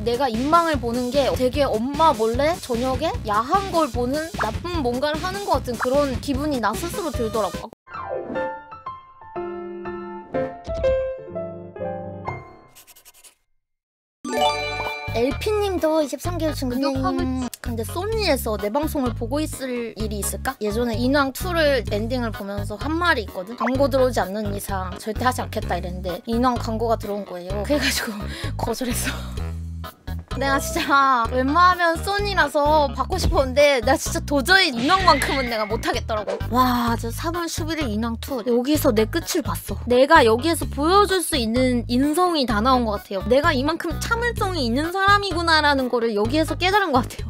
내가 인방을 보는 게 되게 엄마 몰래 저녁에 야한 걸 보는 나쁜 뭔가를 하는 것 같은 그런 기분이 나 스스로 들더라고. LP님도 23개월 친구님. 근데 소니에서 내 방송을 보고 있을 일이 있을까? 예전에 인왕2를 엔딩을 보면서 한 말이 있거든? 광고 들어오지 않는 이상 절대 하지 않겠다 이랬는데 인왕 광고가 들어온 거예요. 그래가지고 거절했어. 내가 진짜 웬만하면 소니라서 받고 싶었는데 나 진짜 도저히 인왕만큼은 내가 못하겠더라고. 와, 저 3월 11일 인왕2 여기서 내 끝을 봤어. 내가 여기에서 보여줄 수 있는 인성이 다 나온 것 같아요. 내가 이만큼 참을성이 있는 사람이구나라는 거를 여기에서 깨달은 것 같아요.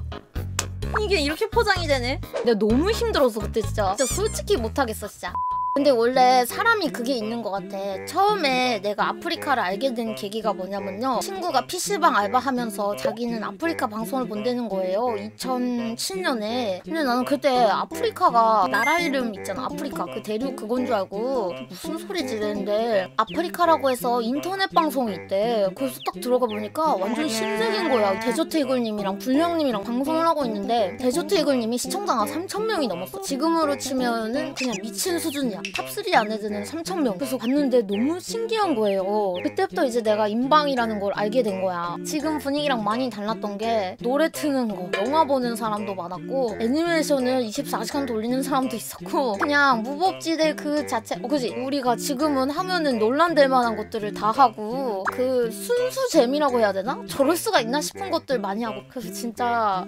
이게 이렇게 포장이 되네? 내가 너무 힘들었어 그때 진짜 솔직히 못하겠어 진짜. 근데 원래 사람이 그게 있는 것 같아. 처음에 내가 아프리카를 알게 된 계기가 뭐냐면요, 친구가 PC방 알바하면서 자기는 아프리카 방송을 본다는 거예요. 2007년에. 근데 나는 그때 아프리카가 나라 이름 있잖아. 아프리카 그 대륙 그건 줄 알고 무슨 소리지 이랬는데 아프리카라고 해서 인터넷 방송이 있대. 그래서 딱 들어가 보니까 완전 신세계인 거야. 데저트 이글님이랑 불명님이랑 방송을 하고 있는데 데저트 이글님이 시청자가 3,000명이 넘었어. 지금으로 치면은 그냥 미친 수준이야. 탑3 안에 드는 3,000명. 그래서 봤는데 너무 신기한 거예요. 그때부터 이제 내가 인방이라는 걸 알게 된 거야. 지금 분위기랑 많이 달랐던 게 노래 트는 거, 영화 보는 사람도 많았고 애니메이션을 24시간 돌리는 사람도 있었고 그냥 무법지대 그 자체 그지? 우리가 지금은 하면은 논란될 만한 것들을 다 하고 그 순수 재미라고 해야 되나? 저럴 수가 있나 싶은 것들 많이 하고 그래서 진짜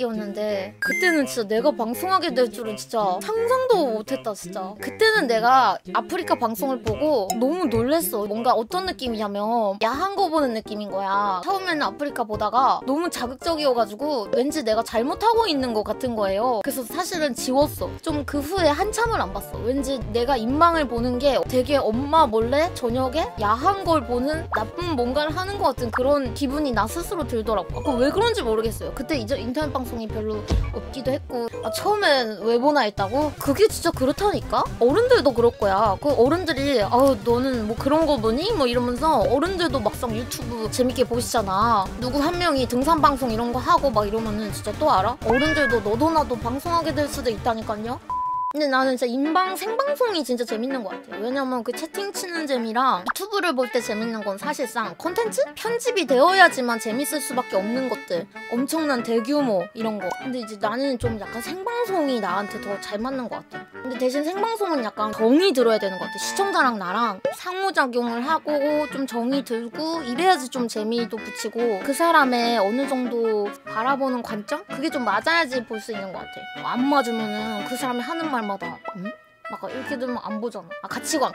신세계였는데 그때는 진짜 내가 방송하게 될 줄은 진짜 상상도 못했다 진짜. 그때는 내가 아프리카 방송을 보고 너무 놀랬어. 뭔가 어떤 느낌이냐면 야한 거 보는 느낌인 거야. 처음에는 아프리카 보다가 너무 자극적이어가지고 왠지 내가 잘못하고 있는 것 같은 거예요. 그래서 사실은 지웠어. 좀 그 후에 한참을 안 봤어. 왠지 내가 인방을 보는 게 되게 엄마 몰래 저녁에 야한 걸 보는 나쁜 뭔가를 하는 것 같은 그런 기분이 나 스스로 들더라고. 왜 그런지 모르겠어요. 그때 이제 인터넷 방송이 별로 없기도 했고 처음엔 왜 보나 했다고? 그게 진짜 그렇다니까? 어른들도 그럴 거야. 그 어른들이 너는 뭐 그런 거 보니? 뭐 이러면서 어른들도 막상 유튜브 재밌게 보시잖아. 누구 한 명이 등산 방송 이런 거 하고 막 이러면은 진짜 또 알아? 어른들도 너도 나도 방송하게 될 수도 있다니까요. 근데 나는 진짜 인방 생방송이 진짜 재밌는 것 같아요. 왜냐면 그 채팅 치는 재미랑 유튜브를 볼 때 재밌는 건 사실상 컨텐츠? 편집이 되어야지만 재밌을 수밖에 없는 것들. 엄청난 대규모 이런 거. 근데 이제 나는 좀 약간 생방송이 나한테 더 잘 맞는 것 같아. 근데 대신 생방송은 약간 정이 들어야 되는 것 같아. 시청자랑 나랑 상호작용을 하고 좀 정이 들고 이래야지 좀 재미도 붙이고 그 사람의 어느 정도 바라보는 관점? 그게 좀 맞아야지 볼 수 있는 것 같아. 안 맞으면은 그 사람이 하는 말마다 막 이렇게 되면 안 보잖아. 가치관.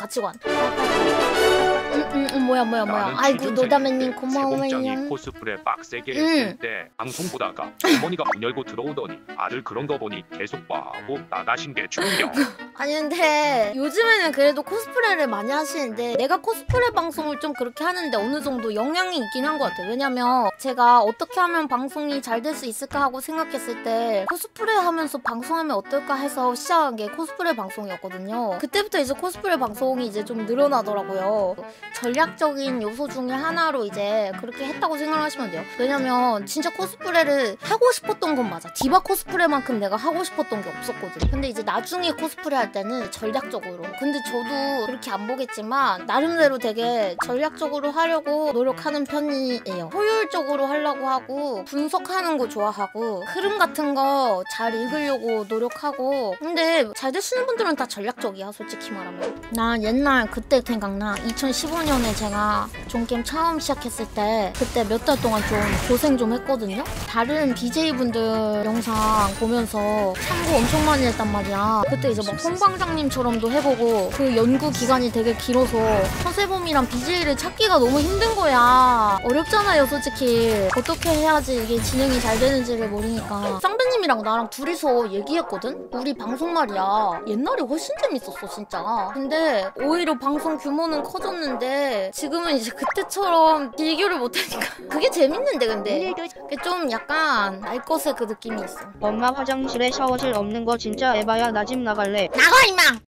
뭐야. 아이고 노다매님 고마워요. 제복장이 코스프레 빡세게 했을 때 방송 보다가 어머니가 문 열고 들어오더니 아들 그런 거 보니 계속 봐 하고 나가신 게 충격. 아니 근데 요즘에는 그래도 코스프레를 많이 하시는데 내가 코스프레 방송을 좀 그렇게 하는데 어느 정도 영향이 있긴 한 것 같아요. 왜냐면 제가 어떻게 하면 방송이 잘 될 수 있을까 하고 생각했을 때 코스프레 하면서 방송하면 어떨까 해서 시작한 게 코스프레 방송이었거든요. 그때부터 이제 코스프레 방송이 이제 좀 늘어나더라고요. 전략적인 요소 중에 하나로 이제 그렇게 했다고 생각하시면 돼요. 왜냐면 진짜 코스프레를 하고 싶었던 건 맞아. 디바 코스프레만큼 내가 하고 싶었던 게 없었거든. 근데 이제 나중에 코스프레 할 때는 전략적으로. 근데 저도 그렇게 안 보겠지만 나름대로 되게 전략적으로 하려고 노력하는 편이에요. 효율적으로 하려고 하고 분석하는 거 좋아하고 흐름 같은 거 잘 읽으려고 노력하고. 근데 잘 되시는 분들은 다 전략적이야 솔직히 말하면. 나 옛날 그때 생각나. 2015년에 제가 존게임 처음 시작했을 때 그때 몇 달 동안 좀 고생 좀 했거든요. 다른 BJ분들 영상 보면서 참고 엄청 많이 했단 말이야. 그때 이제 막 홍방장님처럼도 해보고 그 연구 기간이 되게 길어서 서세범이랑 BJ를 찾기가 너무 힘든 거야. 어렵잖아요 솔직히. 어떻게 해야지 이게 진행이 잘 되는지를 모르니까 쌍배님이랑 나랑 둘이서 얘기했거든? 우리 방송 말이야 옛날에 훨씬 재밌었어 진짜. 근데 오히려 방송 규모는 커졌는데 지금은 이제 그때처럼 비교를 못하니까 그게 재밌는데 근데 그게 좀 약간 날 것의 그 느낌이 있어. 엄마 화장실에 샤워실 없는 거 진짜 에바야. 나 집 나갈래. 나가 임마!